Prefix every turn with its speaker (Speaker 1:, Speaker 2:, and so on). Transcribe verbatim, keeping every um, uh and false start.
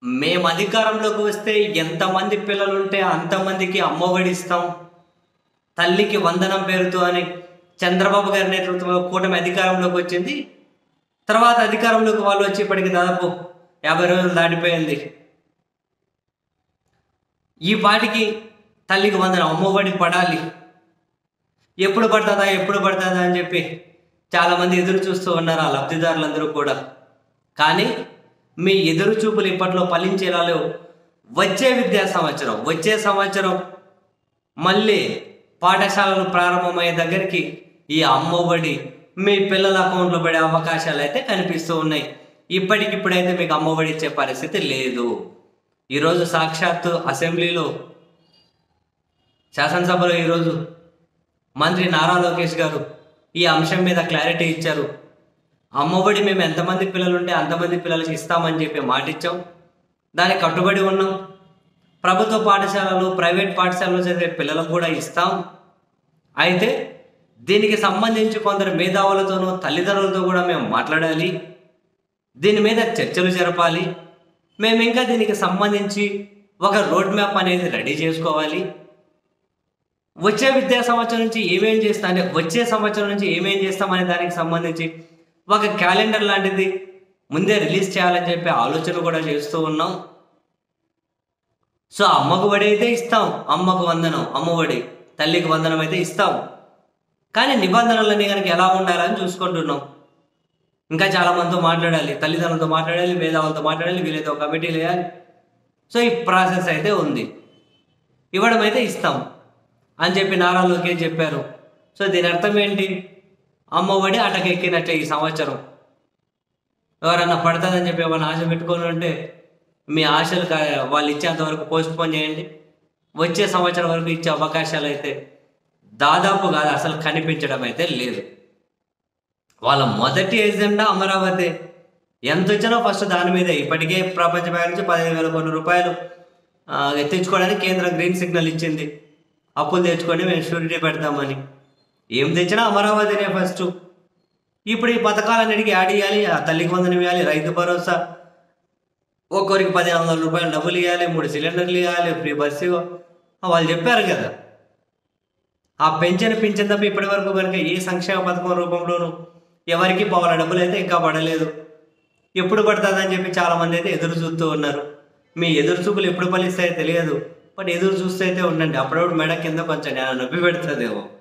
Speaker 1: మేము అధికారంలోకి వస్తే ఎంతమంది పిల్లలుంటే అంతమందికి అమ్మఒడి ఇస్తాం, తల్లికి వందనం పేరుతో అని చంద్రబాబు గారి నేతృత్వంలో కూటమి అధికారంలోకి వచ్చింది. తర్వాత అధికారంలోకి వాళ్ళు వచ్చి ఇప్పటికి దాదాపు యాభై రోజులు దాటిపోయింది. ఈ పాటికి తల్లికి వందనం అమ్మఒడి పడాలి, ఎప్పుడు పడుతుందా ఎప్పుడు పడుతుందా అని చెప్పి చాలామంది ఎదురు చూస్తూ ఉన్నారు ఆ లబ్ధిదారులందరూ కూడా. కానీ మీ ఎదురు చూపులు ఇప్పట్లో ఫలించేలా లేవు. వచ్చే విద్యా సంవత్సరం వచ్చే సంవత్సరం మళ్ళీ పాఠశాలలు ప్రారంభమయ్యే దగ్గరికి ఈ అమ్మఒడి మీ పిల్లల అకౌంట్లో పడే అవకాశాలు అయితే కనిపిస్తూ ఉన్నాయి. ఇప్పటికిప్పుడైతే మీకు అమ్మఒడి ఇచ్చే పరిస్థితి లేదు. ఈరోజు సాక్షాత్తు అసెంబ్లీలో శాసనసభలో ఈరోజు మంత్రి నారా లోకేష్ గారు ఈ అంశం మీద క్లారిటీ ఇచ్చారు. అమ్మఒడి మేము ఎంతమంది పిల్లలు ఉంటే అంతమంది పిల్లలకి ఇస్తామని చెప్పి మాట ఇచ్చాం, దానికి కట్టుబడి ఉన్నాం. ప్రభుత్వ పాఠశాలలు ప్రైవేట్ పాఠశాలలో చదివే పిల్లలకు కూడా ఇస్తాం. అయితే దీనికి సంబంధించి కొందరు మేధావులతోనూ తల్లిదండ్రులతో కూడా మేము మాట్లాడాలి, దీని మీద చర్చలు జరపాలి. మేము ఇంకా దీనికి సంబంధించి ఒక రోడ్ మ్యాప్ అనేది రెడీ చేసుకోవాలి. వచ్చే విద్యా సంవత్సరం నుంచి ఏమేం చేస్తా అంటే వచ్చే సంవత్సరం నుంచి ఏమేం చేస్తామనే దానికి సంబంధించి ఒక క్యాలెండర్ లాంటిది ముందే రిలీజ్ చేయాలని చెప్పి ఆలోచన కూడా చేస్తూ ఉన్నాం. సో అమ్మకు వడి అయితే ఇస్తాం, అమ్మకు వందనం అమ్మఒడి, తల్లికి వందనం అయితే ఇస్తాం. కానీ నిబంధనలన్నీ కనుక ఎలా ఉండాలని చూసుకుంటున్నాం. ఇంకా చాలామందితో మాట్లాడాలి, తల్లిదండ్రులతో మాట్లాడాలి, మేధావులతో మాట్లాడాలి, వీళ్ళతో కమిటీలు వేయాలి. సో ఈ ప్రాసెస్ అయితే ఉంది. ఇవ్వడం అయితే ఇస్తాం అని చెప్పి నారా లోకేష్ చెప్పారు. సో దీని అర్థం ఏంటి? అమ్మఒడి అటకెక్కినట్టే ఈ సంవత్సరం. ఎవరన్నా పడుతుందని చెప్పి ఏమైనా ఆశ పెట్టుకొని ఉంటే మీ ఆశలు వాళ్ళు ఇచ్చేంత వరకు పోస్ట్ పోన్ చేయండి. వచ్చే సంవత్సరం వరకు ఇచ్చే అవకాశాలు అయితే దాదాపు కాదు, అసలు కనిపించడం అయితే లేదు. వాళ్ళ మొదటి ఎజెండా అమరావతి. ఎంత వచ్చినా ఫస్ట్ దాని మీదే. ఇప్పటికే ప్రపంచ బ్యాంక్ నుంచి పదిహేను వేల కోట్ల రూపాయలు తెచ్చుకోవడానికి కేంద్రం గ్రీన్ సిగ్నల్ ఇచ్చింది. అప్పులు తెచ్చుకొని మేము షూరిటీ పెడతామని. ఏం తెచ్చినా అమరావతినే ఫస్ట్. ఇప్పుడు ఈ పథకాలన్నిటికీ యాడ్ ఇవ్వాలి, ఆ తల్లికి వందనం ఇవ్వాలి, రైతు భరోసా, ఒక్కొరికి పదిహేను వందల రూపాయలు డబ్బులు ఇవ్వాలి, మూడు సిలిండర్లు ఇవ్వాలి, ఫ్రీ బస్సు వాళ్ళు చెప్పారు కదా. ఆ పెన్షన్ పింఛన్ తప్ప ఇప్పటి వరకు కనుక ఏ సంక్షేమ పథకం రూపంలోనూ ఎవరికి పోవాల డబ్బులు అయితే ఇంకా పడలేదు. ఎప్పుడు పడుతుందని చెప్పి చాలామంది అయితే ఎదురు చూస్తూ ఉన్నారు. మీ ఎదురు చూపులు ఎప్పుడు ఫలిస్తాయో తెలియదు, బట్ ఎదురు చూస్తూ అయితే ఉండండి. అప్పుడప్పుడు మెడ కింద కొంచెం నేను నొప్పి పెడుతుందేమో.